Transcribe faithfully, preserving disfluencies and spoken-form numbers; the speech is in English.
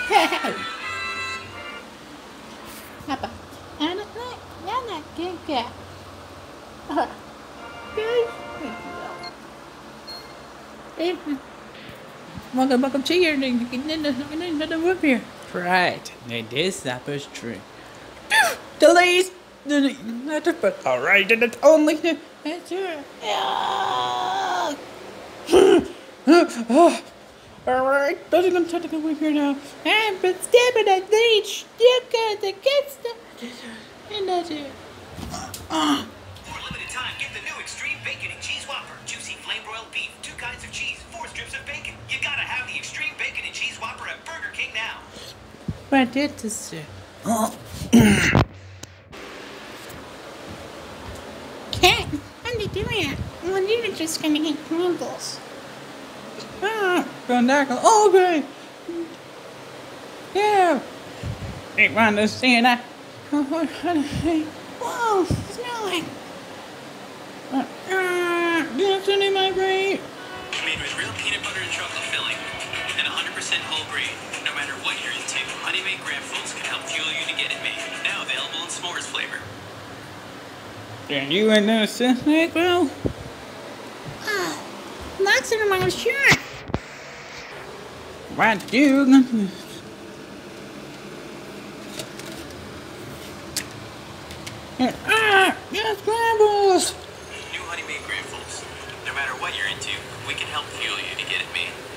Apa? Anak-anak, anak kagak. Welcome, welcome to your another whoop here. Right, this that was true. Delays. All right, and it's only. That's it. All right, doesn't come to the whoop here now. And but stabbing at the still got the good stuff. And that's it. For a limited time, get the new Extreme Bacon and Cheese Whopper. Juicy flame broiled beef, two kinds of cheese, four strips of bacon. You gotta have the Extreme Bacon and Cheese Whopper at Burger King now. What did this do? Cat, what are you doing? Well, you were just gonna eat Pringles. Ah, going back. Oh, okay. Yeah. They want to see that. Whoa, smell like. Ah, that's in my brain. Made with real peanut butter and chocolate filling, and one hundred percent whole grain. No matter what you're into, Honey Made Graham-Folds can help fuel you to get it made. Now available in s'mores flavor. Then you and the snake, well. Ah, lots of them are sure. What do you? Ah, yes, scrambles. New Honey Made Graham-Folds. No matter what you're into, we can help fuel you to get it made.